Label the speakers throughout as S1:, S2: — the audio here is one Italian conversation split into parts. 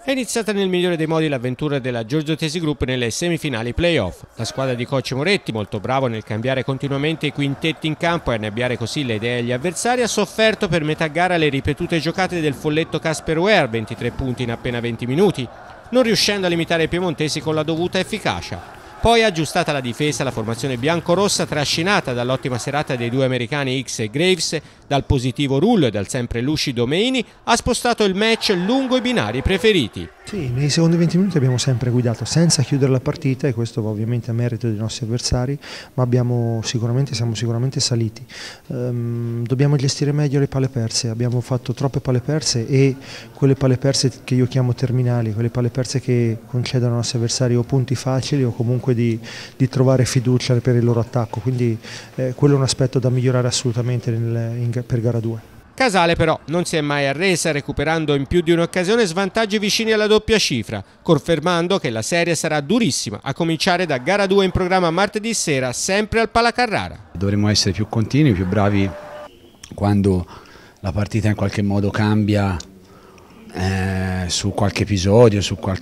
S1: È iniziata nel migliore dei modi l'avventura della Giorgio Tesi Group nelle semifinali playoff. La squadra di coach Moretti, molto bravo nel cambiare continuamente i quintetti in campo e annebbiare così le idee agli avversari, ha sofferto per metà gara le ripetute giocate del folletto Casper Ware, 23 punti in appena 20 minuti, non riuscendo a limitare i piemontesi con la dovuta efficacia. Poi, aggiustata la difesa, la formazione biancorossa, trascinata dall'ottima serata dei due americani X e Graves, dal positivo Rullo e dal sempre lucido Meini, ha spostato il match lungo i binari preferiti.
S2: Sì, nei secondi 20 minuti abbiamo sempre guidato senza chiudere la partita, e questo va ovviamente a merito dei nostri avversari, ma siamo sicuramente saliti. Dobbiamo gestire meglio le palle perse, abbiamo fatto troppe palle perse, e quelle palle perse che io chiamo terminali, quelle palle perse che concedono ai nostri avversari o punti facili o comunque di trovare fiducia per il loro attacco, quindi quello è un aspetto da migliorare assolutamente per gara 2.
S1: Casale però non si è mai arresa, recuperando in più di un'occasione svantaggi vicini alla doppia cifra, confermando che la serie sarà durissima, a cominciare da gara 2 in programma martedì sera, sempre al Palacarrara.
S3: Dovremmo essere più continui, più bravi quando la partita in qualche modo cambia su qualche episodio,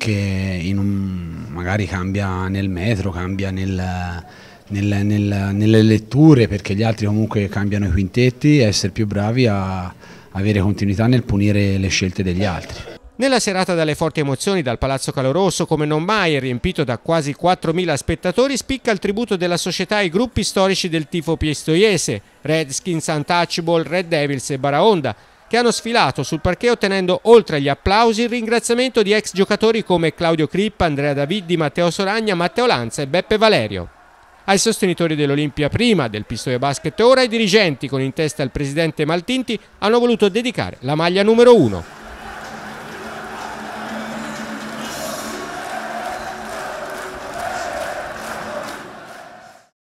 S3: magari cambia nel metro, cambia nelle letture, perché gli altri comunque cambiano i quintetti, e essere più bravi a avere continuità nel punire le scelte degli altri.
S1: Nella serata dalle forti emozioni, dal Palazzo Caloroso come non mai, riempito da quasi 4.000 spettatori, spicca il tributo della società ai gruppi storici del tifo pistoiese, Redskins, Untouchable, Red Devils e Baraonda, che hanno sfilato sul parquet ottenendo, oltre agli applausi, il ringraziamento di ex giocatori come Claudio Crippa, Andrea Daviddi, Matteo Soragna, Matteo Lanza e Beppe Valerio. Ai sostenitori dell'Olimpia prima, del Pistoia Basket ora, i dirigenti, con in testa il presidente Maltinti, hanno voluto dedicare la maglia numero 1.